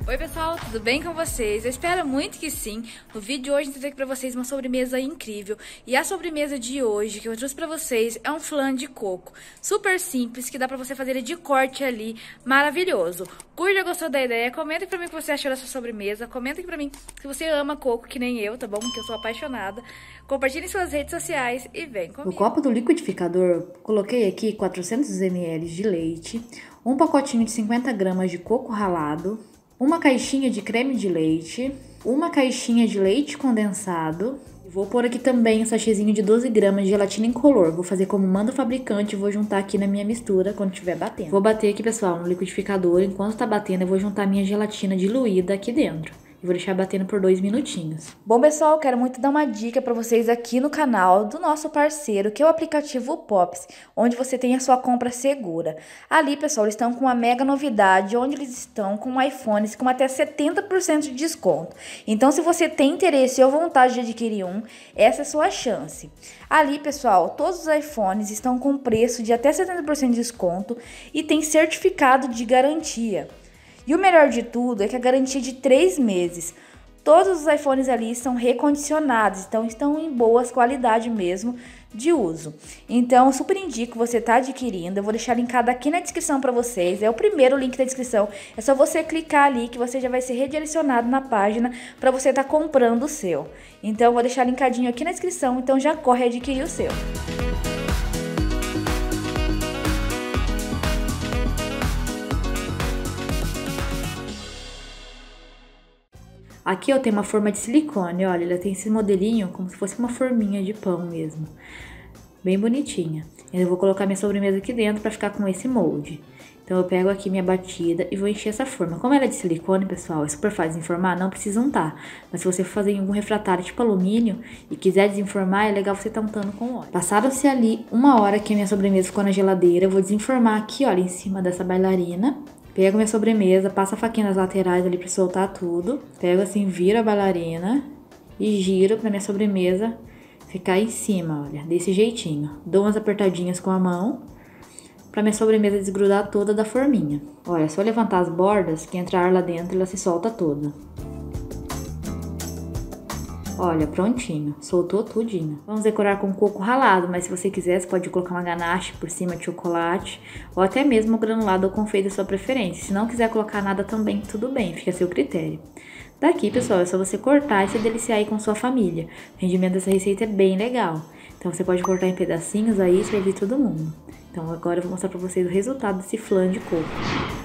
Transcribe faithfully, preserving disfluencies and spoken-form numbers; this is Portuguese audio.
Oi pessoal, tudo bem com vocês? Eu espero muito que sim. No vídeo de hoje eu trouxe aqui pra vocês uma sobremesa incrível. E a sobremesa de hoje que eu trouxe pra vocês é um flan de coco. Super simples, que dá pra você fazer ele de corte ali, maravilhoso. Curta, gostou da ideia? Comenta aqui pra mim o que você achou dessa sobremesa. Comenta aqui pra mim se você ama coco, que nem eu, tá bom? Que eu sou apaixonada. Compartilhe em suas redes sociais e vem comigo. No copo do liquidificador, coloquei aqui quatrocentos mililitros de leite, um pacotinho de cinquenta gramas de coco ralado, uma caixinha de creme de leite, uma caixinha de leite condensado. Vou pôr aqui também um sachêzinho de doze gramas de gelatina incolor. Vou fazer como manda o fabricante e vou juntar aqui na minha mistura quando estiver batendo. Vou bater aqui, pessoal, no liquidificador. Enquanto tá batendo, eu vou juntar minha gelatina diluída aqui dentro. E vou deixar batendo por dois minutinhos. Bom, pessoal, quero muito dar uma dica para vocês aqui no canal do nosso parceiro, que é o aplicativo Pops, onde você tem a sua compra segura. Ali, pessoal, eles estão com uma mega novidade, onde eles estão com iPhones com até setenta por cento de desconto. Então, se você tem interesse ou vontade de adquirir um, essa é a sua chance. Ali, pessoal, todos os iPhones estão com preço de até setenta por cento de desconto e tem certificado de garantia. E o melhor de tudo é que a garantia é de três meses. Todos os iPhones ali são recondicionados, então estão em boas qualidade mesmo de uso. Então, eu super indico você estar adquirindo. Eu vou deixar linkado aqui na descrição para vocês. É o primeiro link da descrição. É só você clicar ali que você já vai ser redirecionado na página para você estar comprando o seu. Então, eu vou deixar linkadinho aqui na descrição. Então, já corre adquirir o seu. Aqui eu tenho uma forma de silicone, olha, ela tem esse modelinho como se fosse uma forminha de pão mesmo. Bem bonitinha. Eu vou colocar minha sobremesa aqui dentro pra ficar com esse molde. Então eu pego aqui minha batida e vou encher essa forma. Como ela é de silicone, pessoal, é super fácil desenformar, não precisa untar. Mas se você for fazer em algum refratário tipo alumínio e quiser desenformar, é legal você estar untando com óleo. Passaram-se ali uma hora que a minha sobremesa ficou na geladeira, eu vou desenformar aqui, olha, em cima dessa bailarina. Pego minha sobremesa, passo a faquinha nas laterais ali pra soltar tudo. Pego assim, viro a bailarina e giro pra minha sobremesa ficar em cima, olha, desse jeitinho. Dou umas apertadinhas com a mão pra minha sobremesa desgrudar toda da forminha. Olha, se eu levantar as bordas, que entra ar lá dentro, ela se solta toda. Olha, prontinho, soltou tudinho. Vamos decorar com coco ralado, mas se você quiser, você pode colocar uma ganache por cima de chocolate, ou até mesmo granulado ou confeito da sua preferência. Se não quiser colocar nada também, tudo bem, fica a seu critério. Daqui, pessoal, é só você cortar e se deliciar aí com sua família. O rendimento dessa receita é bem legal. Então você pode cortar em pedacinhos aí e servir todo mundo. Então agora eu vou mostrar pra vocês o resultado desse flan de coco.